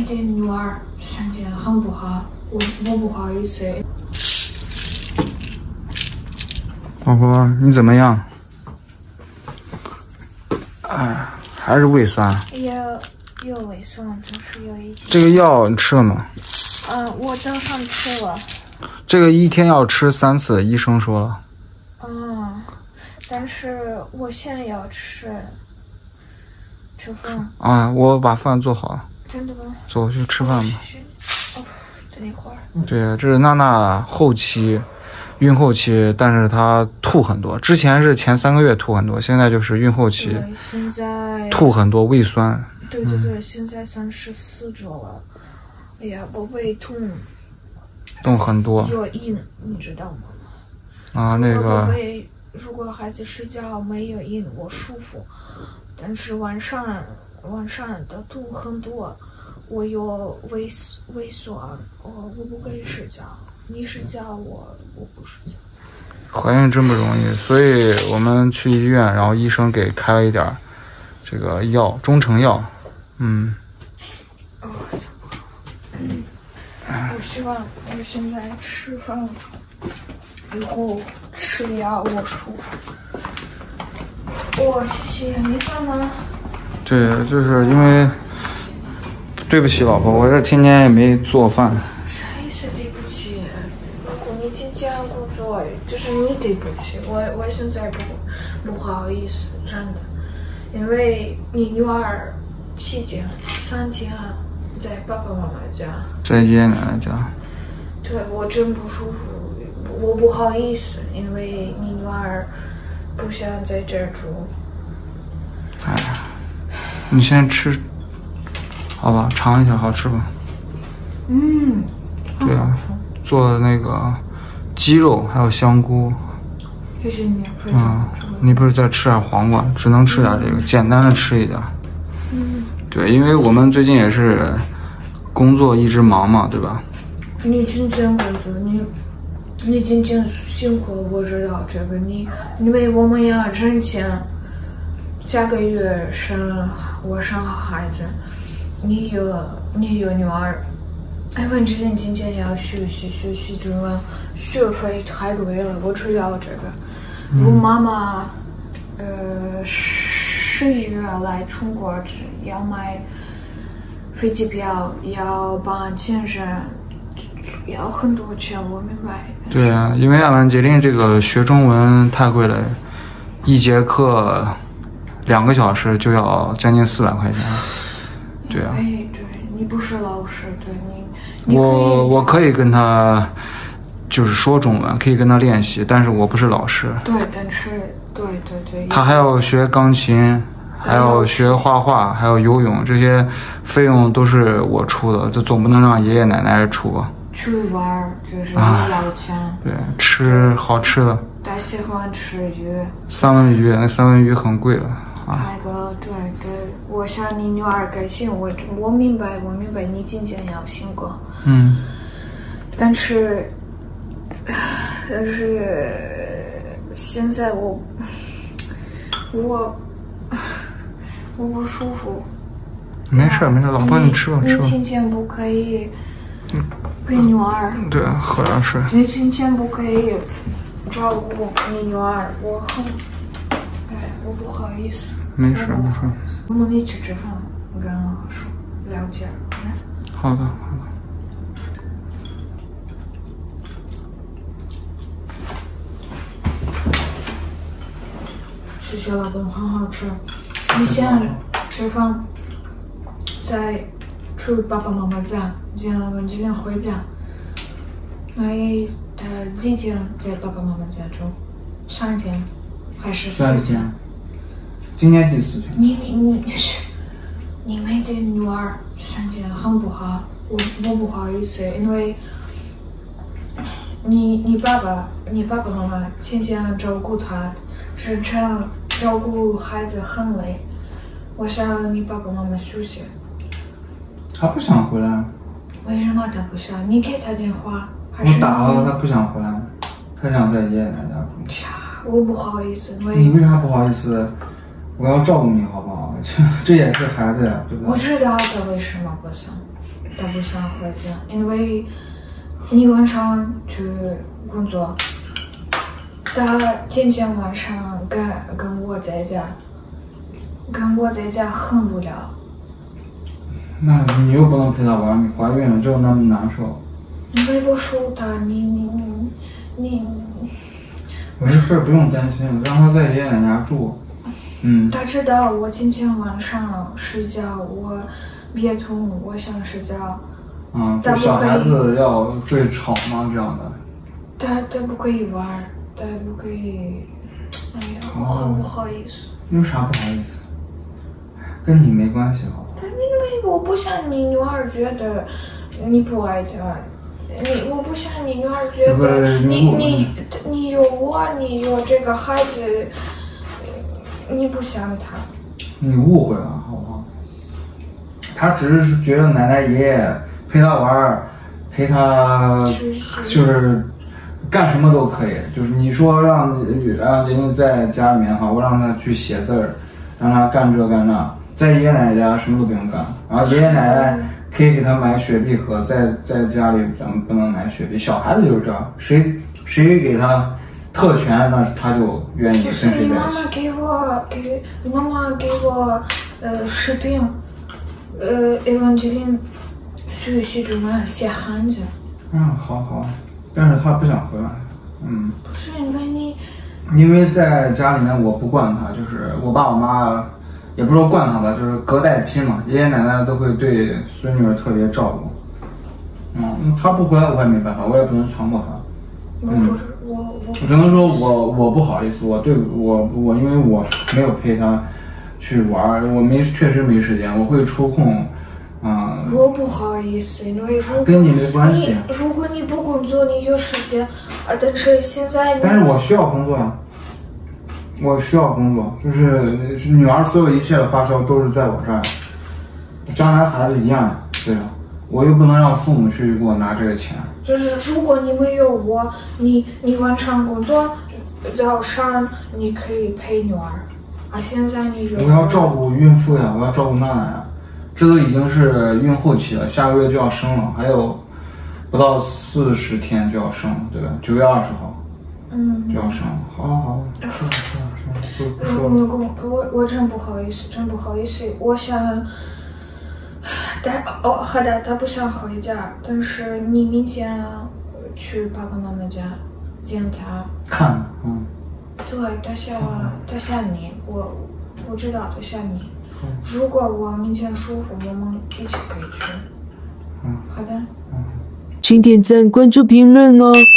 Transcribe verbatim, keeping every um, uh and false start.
见女儿，身体很不好，我我不好意思。 老婆，你怎么样？哎，还是胃酸。 有有胃酸，就是有一点。 这个药你吃了吗？ 嗯，我早上吃了。 这个一天要吃三次，医生说了。 嗯，但是我现在要吃吃饭。 啊，我把饭做好了。 真的吗？ 走去吃饭吧。 哦，等一会儿。 对，这是娜娜后期。孕后期，但是她吐很多。之前是前三个月吐很多，现在就是孕后期， 现在吐很多，胃酸。 对对对，嗯、现在三十四周了。哎呀，我胃痛， 痛很多。 有印，你知道吗？ 啊，那个。 如果孩子睡觉没有印，我舒服，但是晚上晚上的吐很多，我有胃胃酸，我我不可以睡觉。你睡觉，我我不睡觉。 怀孕真不容易，所以我们去医院，然后医生给开了一点这个药，中成药。嗯。 哦，嗯，我希望我现在吃饭以后吃药我舒服。我谢谢你干嘛？ 对，就是因为对不起老婆，我这天天也没做饭。 这样工作就是你对不起我，我现在不不好意思，真的，因为你女儿七天三天在爸爸妈妈家， 在爷爷奶奶家， 对我真不舒服，我不好意思，因为你女儿不想在这儿住。 哎呀，你先吃，好吧，尝一下，好吃吧？ 嗯， 对啊，做的那个。鸡肉还有香菇， 谢谢你，非常嗯，你不是再吃点黄瓜，只能吃点这个，嗯、简单的吃一点。 嗯， 对，因为我们最近也是工作一直忙嘛，对吧？ 你今天工作，你你今天辛苦，我知道这个你，因为我们要挣钱，下个月生我生孩子，你有你有女儿。因为这人今天要学习学习中文，学费太贵了，我只要这个。嗯、我妈妈，呃，十一月来中国，要买飞机票，要办签证，要很多钱，我明白。 对啊，因为亚兰杰林这个学中文太贵了，一节课两个小时就要将近四百块钱。对啊。 哎，对你不是老师，对你。 我我可以跟他就是说中文，可以跟他练习，但是我不是老师。 对，但是对对对。 他还要学钢琴，还要学画画，还有游泳，这些费用都是我出的，这总不能让爷爷奶奶出吧？ 去玩就是要钱。啊、 对，吃好吃的。 他喜欢吃鱼。 三文鱼，那三文鱼很贵了。啊， 那个对对，我想你女儿开心，我我明白，我明白你今天要辛苦， 嗯， 但是，但是现在我我我不舒服。 没事没事，老婆你吃吧吃吧。 你今天不可以陪女儿。 对，喝点水。 你今天不可以照顾你女儿，我很。我不好意思， 没事没事。 我们一起吃饭，跟我说聊天。 好的好的。 谢谢老公，很好吃。你先吃饭，再去爸爸妈妈家，这样我们今天回家。那他几天在爸爸妈妈家住？三天还是四天？ 三天。今天第四天。 你你你你妹的女儿身体很不好，我我不好意思，因为你你爸爸你爸爸妈妈天天照顾他，是这样照顾孩子很累，我想你爸爸妈妈休息。 他不想回来。 为什么他不想？你给他电话。 我打了，他不想回来，他想在爷爷奶奶家住。 我不好意思，因为你为啥不好意思？我要照顾你好不好？这这也是孩子呀，对吧？ 我知道他为什么不想。 他不想回家，因为你晚上去工作，他今天晚上跟跟我在家，跟我在家很无聊。 那你又不能陪他玩，你怀孕了，就那么难受。 因为我说他，你你你你。 没事，不用担心，让他在爷爷奶奶家住。嗯。 他知道我今天晚上睡觉，我别痛，我想睡觉。 嗯，就小孩子要最吵吗？这样的。 他他不可以玩，他不可以。哎呀，我很不好意思。 有啥不好意思？跟你没关系，好吧？ 但因为我不想你女儿觉得你不爱她。你我不想你女儿觉得你你你有我，你有这个孩子，你不想他。 你误会了，好不好？他只是觉得奶奶爷爷陪他玩，陪他就是干什么都可以。就是你说让让杰宁在家里面哈，我让他去写字儿，让他干这干那，在爷爷奶奶家什么都不用干，然后爷爷奶奶可以给他买雪碧喝，在在家里咱们不能买雪碧，小孩子就是这样，谁谁给他特权，那他就愿意跟谁在一起。 你妈妈给我给妈妈给我呃视频，呃 Evangeline 学习中文写汉字。 嗯，好好，但是他不想回来，嗯。 不是因为你， 因为在家里面我不惯他，就是我爸我妈。也不是说惯他吧，就是隔代亲嘛，爷爷奶奶都会对孙女儿特别照顾。嗯，他不回来我也没办法，我也不能强迫他。 嗯，我我我只能说我我不好意思，我对我我因为我没有陪他去玩，我没确实没时间，我会抽空，嗯。 我不好意思，因为如果跟你没关系。 如果你不工作，你有时间，啊，但是现在。 但是我需要工作呀。我需要工作，就是女儿所有一切的花销都是在我这儿，将来孩子一样呀，对吧？我又不能让父母去给我拿这个钱。 就是如果你没有我，你你晚上工作，早上你可以陪女儿，啊，现在你有。 我要照顾孕妇呀，我要照顾娜娜呀，这都已经是孕后期了，下个月就要生了，还有不到四十天就要生了，对吧？九月二十号。 嗯， 就要生了，好好好，说说说，不说了。我我我真不好意思，真不好意思。我想，但哦，好的，他不想回家，但是你明天去爸爸妈妈家见他。 看，嗯。 对，他想他想你，我我知道他想你。如果我明天舒服，我们一起可以去。 嗯， 好的。 嗯。 请点赞、关注、评论哦。